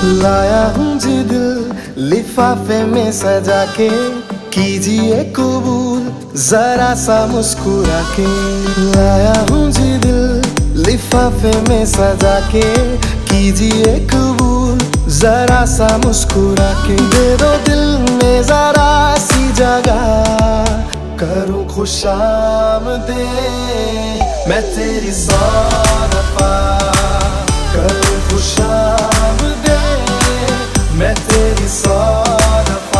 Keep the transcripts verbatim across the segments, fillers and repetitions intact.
लाया हूँ जी दिल लिफाफे में सजा के, कीजिए कबूल जरा सा मुस्कुरा के। लाया हूँ जी दिल लिफाफे में सजा के, कीजिए कबूल जरा सा मुस्कुरा के। दे दो दिल में जरा सी जगह, करूँ खुशामदे मैं तेरी सौ दफा। करूँ खुशामदे मैं तेरी सौ दफा।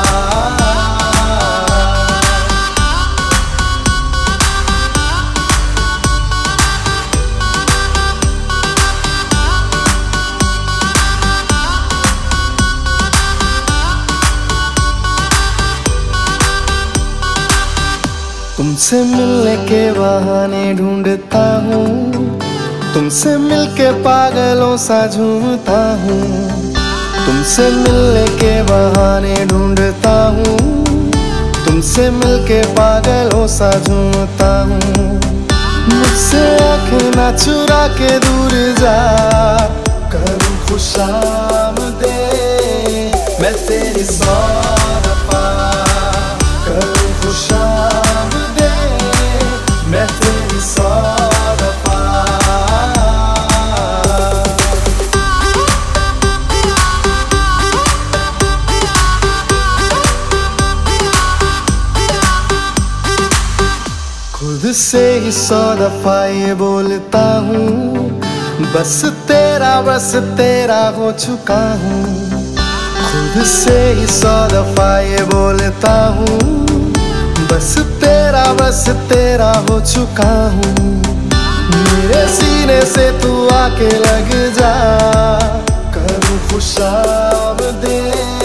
तुमसे मिलने के बहाने ढूंढता हूँ, तुमसे मिलके पागलों सा झूमता हूँ। तुमसे मिलने के बहाने ढूंढता हूँ, तुमसे मिलके पागलों सा झूमता हूँ। मुझसे आँखें ना चुरा के दूर जा, करूँ खुशामदे मैं तेरी सौ दफा। करूँ खुशामदे मैं तेरी सौ दफा। खुद से ही सौ दफा ये बोलता हूँ, बस तेरा बस तेरा हो चुका हूँ। खुद से ही सौ दफा ये बोलता हूँ, बस तेरा बस तेरा हो चुका हूँ। मेरे सीने से तू आके लग जा, करूँ खुशामदे